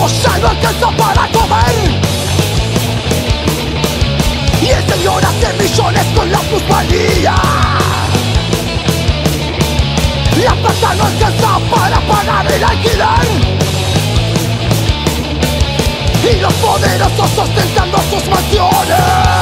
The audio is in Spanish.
plato ya no alcanza para comer. Y el señor hace millones con la plusvalía. La plata no alcanza para pagar el alquiler. Y los poderosos ostentando sus mansiones.